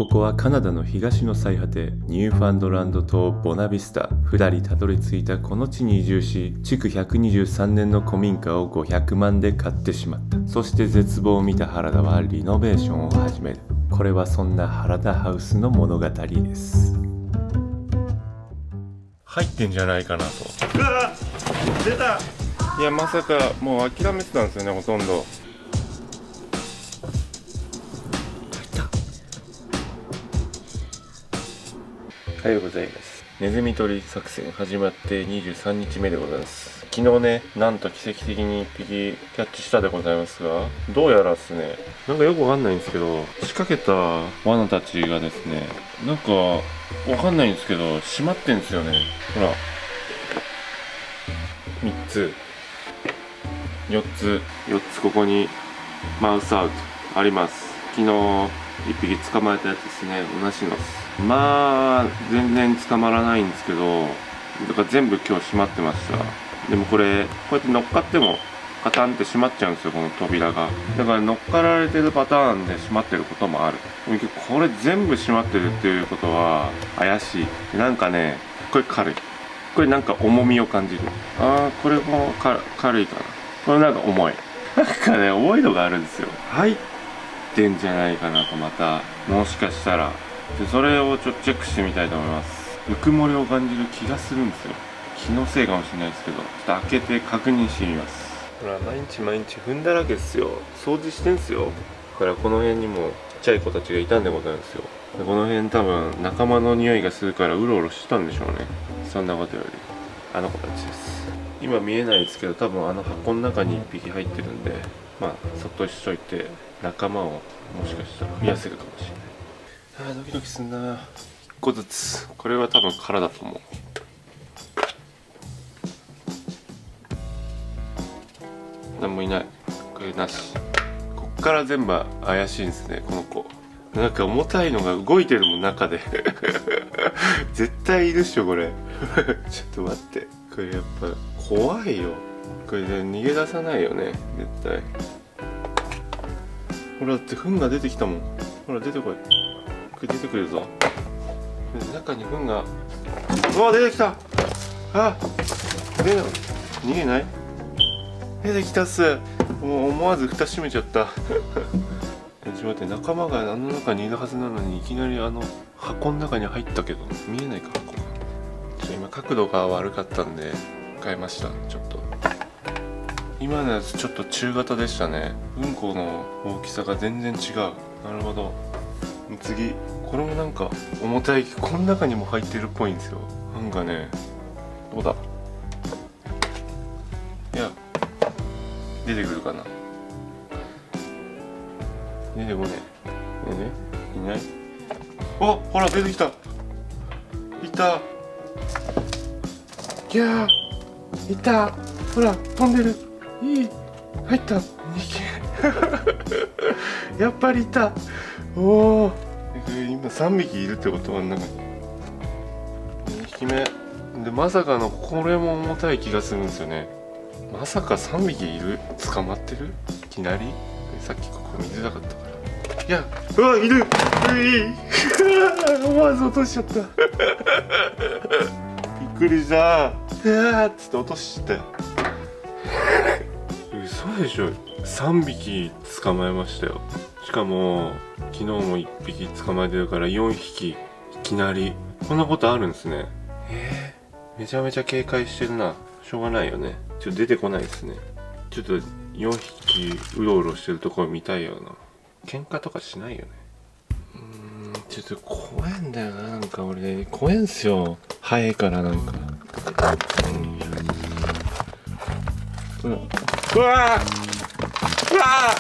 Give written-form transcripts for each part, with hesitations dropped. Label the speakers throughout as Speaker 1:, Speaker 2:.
Speaker 1: ここはカナダの東の最果て、ニューファンドランド島ボナビスタ。ふらりたどり着いたこの地に移住し、築123年の古民家を500万で買ってしまった。そして絶望を見た原田はリノベーションを始める。これはそんな原田ハウスの物語です。入ってんじゃないかなと。うわー出た。いや、まさかもう諦めてたんですよね、ほとんど。おはようございます。ネズミ捕り作戦始まって23日目でございます。昨日ね、なんと奇跡的に1匹キャッチしたでございますが、どうやらですね、なんかよくわかんないんですけど、仕掛けた罠たちがですね、なんかわかんないんですけど、閉まってんですよね。ほら、3つ、4つここにマウスアウトあります。昨日1匹捕まえたやつですね、同じのです。まあ全然捕まらないんですけど、だから全部今日閉まってました。でもこうやって乗っかってもカタンって閉まっちゃうんですよ、この扉が。だから乗っかられてるパターンで閉まってることもある。これ全部閉まってるっていうことは怪しい。なんかね、これ軽い。これなんか重みを感じる。ああ、これも軽いかな。これなんか重い。なんかね、重いのがあるんですよ。入ってんじゃないかなと、また。もしかしたら。でそれをちょっとチェックしてみたいと思います。ぬくもりを感じる気がするんですよ。気のせいかもしれないですけど、ちょっと開けて確認してみます。ほら、毎日踏んだらけですよ。掃除してんすよ。だからこの辺にもちっちゃい子たちがいたんでございますよ。でこの辺多分仲間の匂いがするからうろうろしてたんでしょうね。そんなことよりあの子たちです。今見えないですけど、多分あの箱の中に1匹入ってるんで、まあそっとしといて仲間をもしかしたら増やせるかもしれない。ドキドキすんな。1個ずつ。これは多分空だと思う。何もいない。これなし。こっから全部怪しいんですね、この子。なんか重たいのが動いてるもん、中で。絶対いるっしょ、これ。ちょっと待って。これやっぱ怖いよ。これで逃げ出さないよね、絶対。ほら、だって糞が出てきたもん。ほら、出てこい。出てくるぞ。中に糞が。うわ、出てきた。あ、逃げない。出てきたっす。もう思わず蓋閉めちゃった。ちょっと待って、仲間があの中にいるはずなのに、いきなりあの箱の中に入ったけど見えないか、箱が。今角度が悪かったんで変えました。ちょっと今のやつちょっと中型でしたね。うんこの大きさが全然違う。なるほど。次、これもなんか重たい。この中にも入ってるっぽいんですよ。なんかね、どうだ。いや、出てくるかな。出てこねえ。いない。あ、ほら出てきた。いた。いやー、いた。ほら飛んでる。いい。入った。2匹。やっぱりいた。おお。今3匹いるってことは、なんか2匹目で、まさかのこれも重たい気がするんですよね。まさか3匹いる。捕まってる。いきなり。さっきここ見づらかったから。いや、うわ、いる。思わず落としちゃった。びっくりした。うわーっつって落としちゃった。嘘でしょ。3匹捕まえましたよ。しかも昨日も1匹捕まえてるから4匹いきなり。こんなことあるんですね。めちゃめちゃ警戒してるな。しょうがないよね。ちょっと出てこないですね。ちょっと4匹うろうろしてるところ見たいよな。喧嘩とかしないよね。ちょっと怖いんだよな。なんか俺怖いんすよ。早いからなんか。うわー、うわー、うわ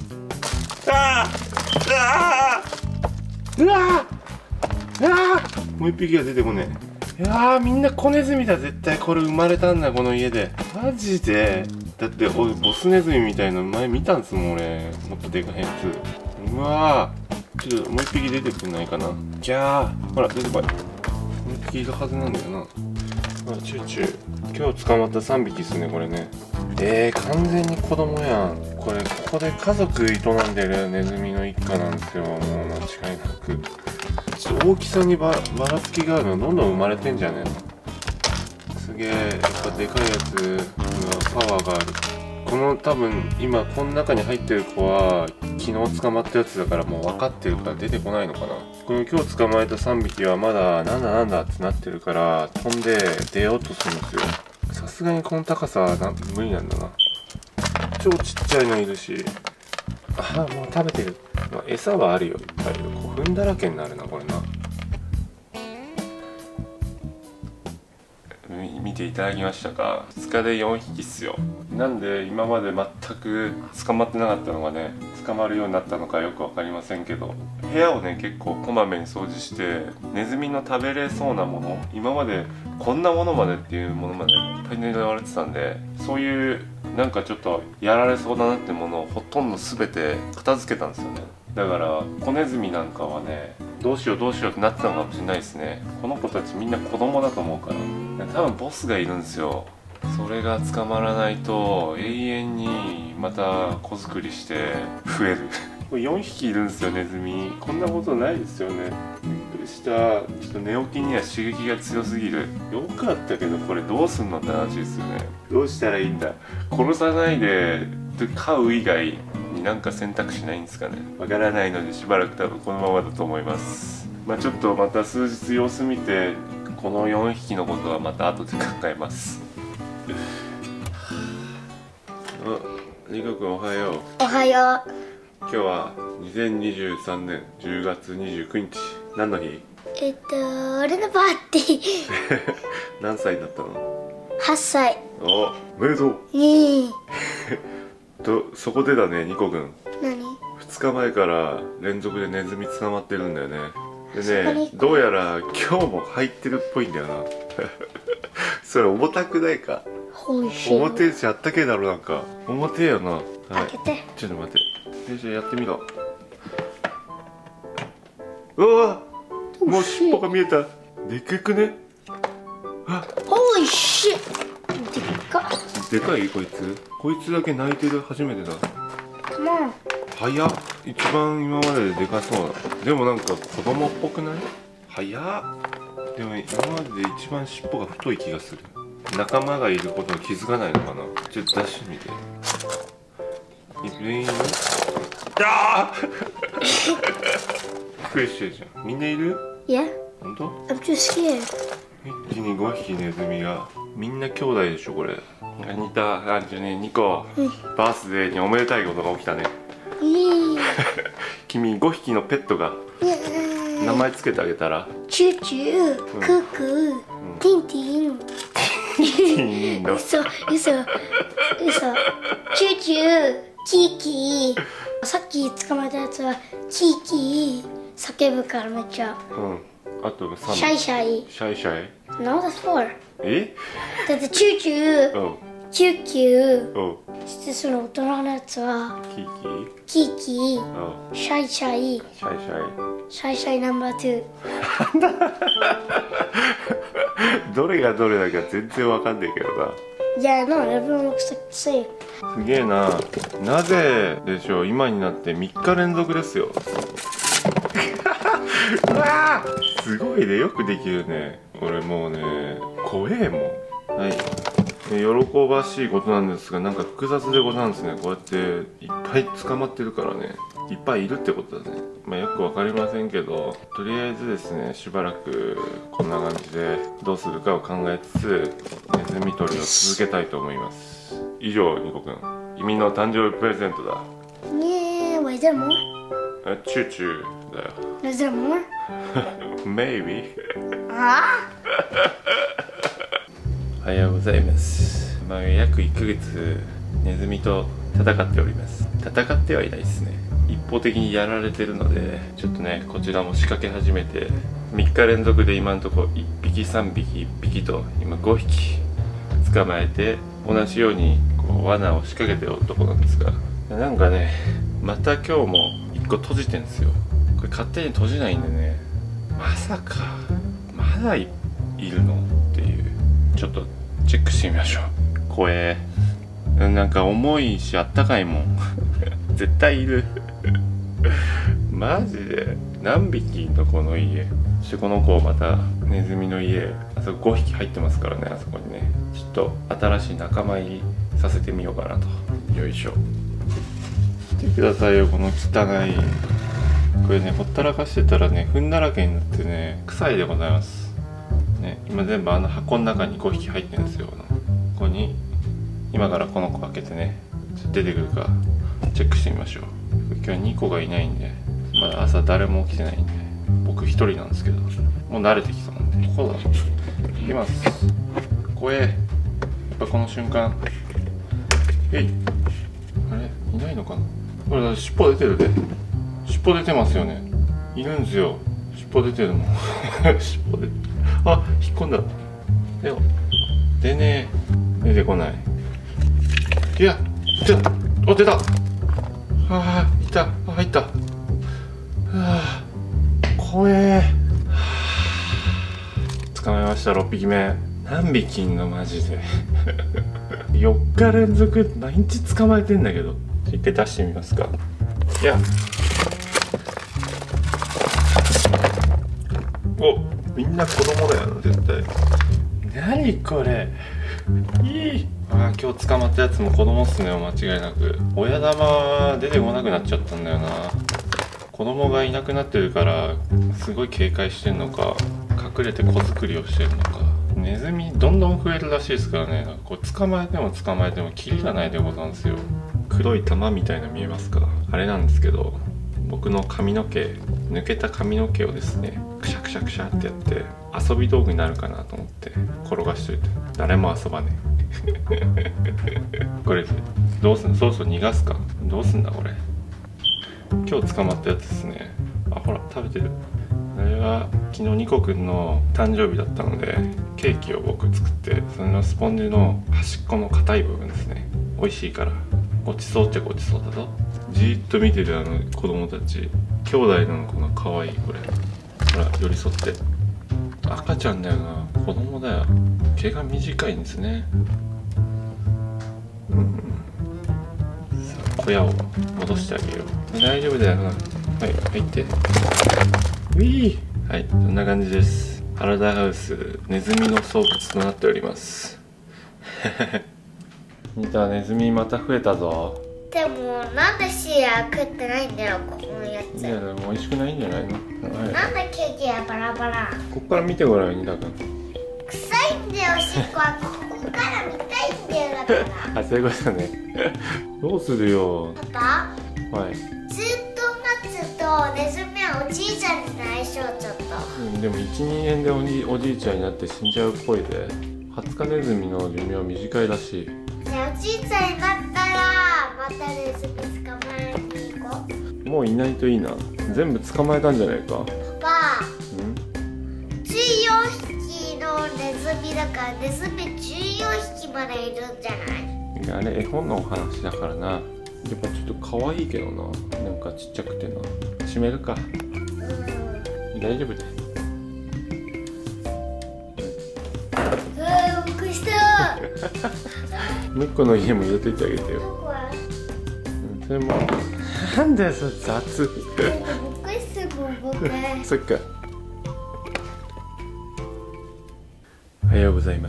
Speaker 1: ー、うわー、もう一匹が出てこねえ。いやー、みんな子ネズミだ。絶対これ生まれたんだ、この家で。マジで。だってボスネズミみたいなの前見たんすもん、俺。もっとでかいやつ。うわー、ちょっともう一匹出てくんないかな。ギャー、ほら出てこい。もう一匹いるはずなんだよな。あ、チューチュー。今日捕まった3匹っすね、これね。完全に子供やん。これ、ここで家族営んでるネズミの一家なんですよ。もう間違いなく。ちょっと大きさにばらつきがあるの、どんどん生まれてんじゃねえの。すげえ、やっぱでかいやつがパワーがある。この多分、今この中に入ってる子は、昨日捕まったやつだからもう分かってるから出てこないのかな。この今日捕まえた3匹はまだなんだなんだってなってるから飛んで出ようとするんですよ。さすがにこの高さは無理なんだな。超ちっちゃいのいるし、あ、もう食べてる。まあ、餌はあるよ、いっぱい。古墳だらけになるなこれな。見ていただきましたか。2日で4匹っすよ。なんで今まで全く捕まってなかったのがね、捕まるようになったのかよく分かりませんけど、部屋をね結構こまめに掃除してネズミの食べれそうなもの、今までこんなものまでっていうものまでいっぱい狙われてたんで、そういうなんかちょっとやられそうだなってものをほとんど全て片付けたんですよね。だから子ネズミなんかはね、どうしようどうしようってなってたのかもしれないですね。この子たちみんな子供だと思うから。多分ボスがいるんですよ。それが捕まらないと永遠にまた子作りして増えるこれ4匹いるんですよ、ネズミ。こんなことないですよね。びっくりした。ちょっと寝起きには刺激が強すぎる。よかったけどこれどうすんのって話ですよね。どうしたらいいんだ。殺さないで飼う以外になんか選択肢ないんですかね。わからないのでしばらく多分このままだと思います。まあちょっとまた数日様子見て、この4匹のことはまた後で考えます。あ、リコ君おはよう。
Speaker 2: おはよう。
Speaker 1: 今日は2023年10月29日。何の日？
Speaker 2: 俺のバーティー。
Speaker 1: 何歳だったの
Speaker 2: 8歳。
Speaker 1: おめでとう。そこでだね、ニコ君。
Speaker 2: 何
Speaker 1: ？2日前から連続でネズミ捕まってるんだよね。でね、どうやら今日も入ってるっぽいんだよな。それ重たくないか？重てえし、あったけえだろ。なんか重てえよな。はい、
Speaker 2: 開けて。
Speaker 1: ちょっと待って。よし、やってみろ。うわ、もう尻尾が見えた。でっかくね。あ、
Speaker 2: おいしい。でっか。
Speaker 1: でかいこいつ。こいつだけ泣いてる。初めてだ。
Speaker 2: カモン。
Speaker 1: 早っ。一番今までででかそうだ。でもなんか子供っぽくない？早っ。でも今までで一番尻尾が太い気がする。仲間がいることに気づかないのかな。ちょっと出してみて。全員いる？ああびっくりしてるじゃん。みんないる？
Speaker 2: Yeah.
Speaker 1: 本当？
Speaker 2: I'm too scared.
Speaker 1: 一気に5匹ネズミが。みんな兄弟でしょこれ。アニタ、ニコ、バースデーにおめでたいことが起きたね。君5匹のペットが名前つけてあげたら？
Speaker 2: チューチュー、クークー、ティンティン。嘘。チューチュー、キーキー。さっき捕まえたやつはキーキー叫ぶからめっちゃ。
Speaker 1: あと3。
Speaker 2: シャイシャイ。
Speaker 1: シャイシャイ。
Speaker 2: No, that's 4.
Speaker 1: え？
Speaker 2: だってチューチュー、キューキュー。そしてその大人のやつは
Speaker 1: キーキー、
Speaker 2: キーキー、シャイシャイ、
Speaker 1: シャイシャイ。
Speaker 2: シャイシャイナンバー2。
Speaker 1: どれがどれだか全然わかんないけどな。
Speaker 2: Yeah, no, everyone looks like the same.
Speaker 1: すげえな。なぜでしょう、今になって3日連続ですよ。うわー、すごいね、よくできるね。これもうね、怖えもん。はい、喜ばしいことなんですが、なんか複雑でござんすね。こうやっていっぱい捕まってるからね、いっぱいいるってことだね。まあよくわかりませんけど、とりあえずですね、しばらくこんな感じでどうするかを考えつつネズミ捕りを続けたいと思います。以上、ニコくん、君の誕生日プレゼントだ。
Speaker 2: Yeah, wait, is there more?
Speaker 1: チューチューだよ。
Speaker 2: Is there more?
Speaker 1: Maybe.
Speaker 2: あ
Speaker 1: おはようございます。まあ約1ヶ月ネズミと戦っております。戦ってはいないですね。一方的にやられてるので、ちょっとね、こちらも仕掛け始めて3日連続で今のところ1匹3匹1匹と今5匹捕まえて、同じようにこう罠を仕掛けておるところなんですが、なんかね、また今日も1個閉じてんですよ。これ勝手に閉じないんでね、まさかまだ1 いるのっていう、ちょっとチェックしてみましょう。怖え。なんか重いしあったかいもん絶対いるマジで何匹いんのこの家。そしてこの子またネズミの家、あそこ5匹入ってますからね、あそこにね。ちょっと新しい仲間入りさせてみようかなと。よいしょ。見てくださいよ、この汚い。これね、ほったらかしてたらね、糞だらけになってね、臭いでございますね。今全部箱の中に5匹入ってるんですよ。ここに今からこの子開けてね、出てくるかチェックしてみましょう。今日は2個がいないんで、まだ朝誰も起きてないんで、僕1人なんですけど、もう慣れてきたんで、ここだ。いきます。怖え。やっぱこの瞬間、あれいないのかな。これ尻尾出てるで。尻尾出てますよね。いるんですよ。尻尾出てるもん尻尾出てる。あ、引っ込んだ。出ねえ。出てこない。いや、出た。あ、出た。あー、いた。あ、入った。はあ、怖え。捕まえました。6匹目。何匹いんのマジで4日連続毎日捕まえてんだけど。一回出してみますか。いや、お、みんな子供だよな絶対。何これ。いい。あ、今日捕まったやつも子供っすね、間違いなく。親玉出てこなくなっちゃったんだよな。子供がいなくなってるからすごい警戒してんのか、隠れて子作りをしてるのか。ネズミどんどん増えるらしいですからね。こう捕まえても捕まえてもキリがないでござんすよ。黒い玉みたいな見えますか。あれなんですけど、僕の髪の毛、抜けた髪の毛をですね、クシャクシャクシャってやって遊び道具になるかなと思って転がしといて、誰も遊ばねえこれどうすんの。そろそろ逃がすか。どうすんだこれ。今日捕まったやつですね。あ、ほら食べてる。あれは昨日ニコくんの誕生日だったので、ケーキを僕作って、それのスポンジの端っこの硬い部分ですね、美味しいからごちそうっちゃごちそうだぞ。じーっと見てる子供たち、兄弟の子が可愛い。これほら寄り添って。赤ちゃんだよな、子供だよ。毛が短いんですね。さあ小屋を戻してあげよう。大丈夫だよな。はい、入って。ウィー。はい、こんな感じです。パラダイハウス、ネズミの巣窟となっております見た、ネズミまた増えたぞ。
Speaker 2: でもなんでシア食ってないんだよ、このやつ。
Speaker 1: いやでも美味しくないんじゃないの。はい、
Speaker 2: なんでケーキはバラバラ。
Speaker 1: こっから見てごらんよ、ニダ君。
Speaker 2: 臭いんだよ、しっこは。ここから見たいんだよ、だから
Speaker 1: あ、そういうことねどうするよ
Speaker 2: パパ。
Speaker 1: はい。
Speaker 2: ずっとナッツとネズミはおじいちゃんになりそう。ちょっと、
Speaker 1: でも 1,2 年でおじいちゃんになって死んじゃうっぽいで。20日ネズミの寿命短いらしい。
Speaker 2: じゃあおじいちゃんになったらまたネズミ捕まえに行こう。
Speaker 1: もういないといいな。全部捕まえたんじゃないか。
Speaker 2: パパ、14匹のネズミだからネズミ14匹までいるんじゃない。
Speaker 1: いや、あれ絵本のお話だからな。やっぱちょっと可愛いけどな、なんかちっちゃくてな。閉めるか。大丈夫だよ。
Speaker 2: びっくりした
Speaker 1: 向こうの家も入れといてあげてよ。
Speaker 2: どこは
Speaker 1: それもなんだよそれ、雑
Speaker 2: びっくりするもん僕
Speaker 1: そっか。おはようございます。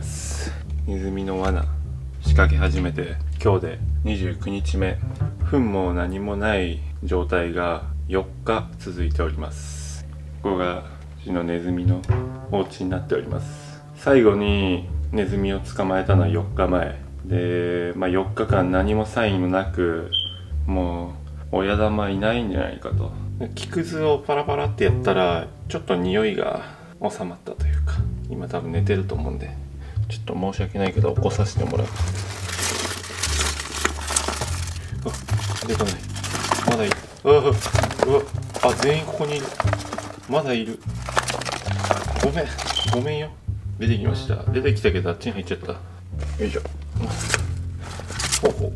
Speaker 1: ネズミの罠仕掛け始めて今日で29日目。糞も何もない状態が4日続いております。ここがうちのネズミのお家になっております。最後にネズミを捕まえたのは4日前で、4日間何もサインもなく、もう親玉いないんじゃないかと。木くずをパラパラってやったらちょっと匂いが収まったというか、今多分寝てると思うんで、ちょっと申し訳ないけど起こさせてもらう。あ、出たね。まだいる。うわ、あ、全員ここにいる。まだいる。ごめんよ。出てきました。出てきたけどあっちに入っちゃった。よいしょ。ほうほ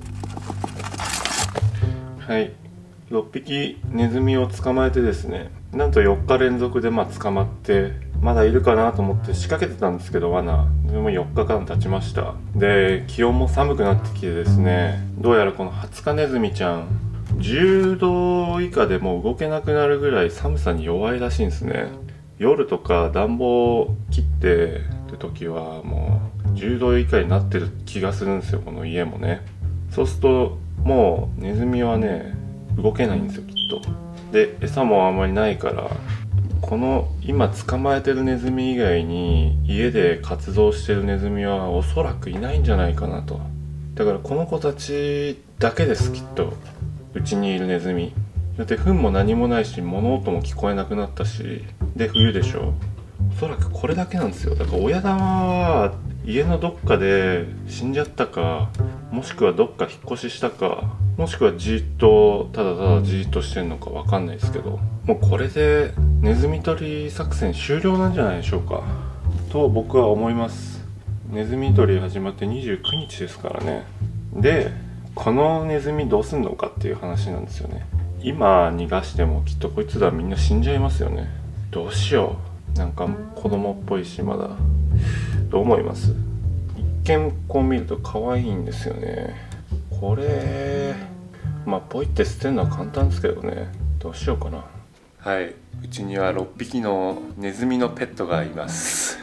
Speaker 1: う。はい、6匹ネズミを捕まえてですね、なんと4日連続で捕まってまだいるかなと思って仕掛けてたんですけど、罠でも4日間経ちました。で気温も寒くなってきてですね、どうやらこのハツカネズミちゃん10度以下でもう動けなくなるぐらい寒さに弱いらしいんですね。夜とか暖房を切ってる時はもう10度以下になってる気がするんですよ、この家もね。そうするともうネズミはね動けないんですよ、きっと。で餌もあんまりないから、この今捕まえてるネズミ以外に家で活動してるネズミはおそらくいないんじゃないかなと。だからこの子たちだけです、きっとうちにいるネズミ。だって糞も何もないし物音も聞こえなくなったし、で冬でしょ。おそらくこれだけなんですよ。だから親玉は家のどっかで死んじゃったか、もしくはどっか引っ越ししたか、もしくはじーっとただただじーっとしてんのかわかんないですけど、もうこれでネズミ捕り作戦終了なんじゃないでしょうかと僕は思います。ネズミ捕り始まって29日ですからね。でこのネズミどうすんのかっていう話なんですよね。今逃がしてもきっとこいつらみんな死んじゃいますよね。どうしよう。なんか子供っぽいしまだ。どう思います？一見こう見ると可愛いんですよね。これまあポイって捨てるのは簡単ですけどね。どうしようかな。はい、うちには6匹のネズミのペットがいます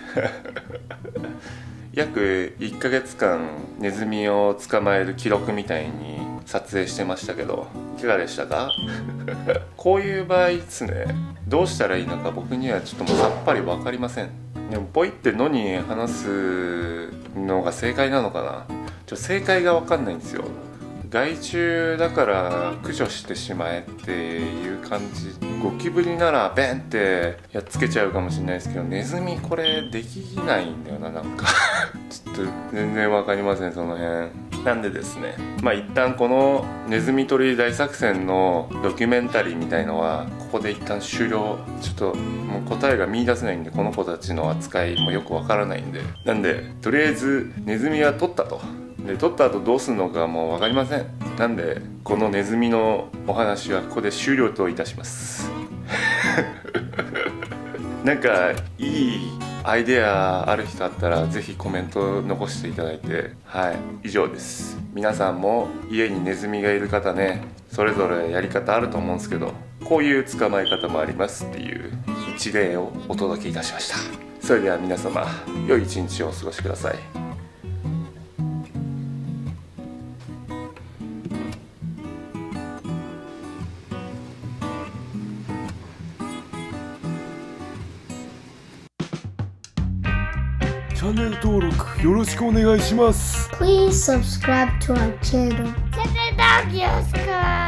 Speaker 1: 約1ヶ月間ネズミを捕まえる記録みたいに撮影してましたけど、いかがでしたかこういう場合ですね、どうしたらいいのか僕にはちょっともうさっぱり分かりません。でもポイって野に放すのが正解なのかな。正解が分かんないんですよ。害虫だから駆除してしまえっていう感じ。ゴキブリならベンってやっつけちゃうかもしれないですけど、ネズミこれできないんだよな、なんかちょっと全然わかりません、その辺。なんでですね、まあ一旦このネズミ捕り大作戦のドキュメンタリーみたいのはここで一旦終了。ちょっともう答えが見出せないんで、この子たちの扱いもよくわからないんで、なんでとりあえずネズミは取ったと。で取った後どうするのかもう分かりません。なんでこのネズミのお話はここで終了といたしますなんかいいアイデアある人あったらぜひコメント残していただいて。はい、以上です。皆さんも家にネズミがいる方ね、それぞれやり方あると思うんですけど、こういう捕まえ方もありますっていう一例をお届けいたしました。それでは皆様良い一日をお過ごしください。
Speaker 3: チャンネル登録よろしくお願いします。
Speaker 2: Please subscribe to our channel.
Speaker 4: チャンネル登録よろしく。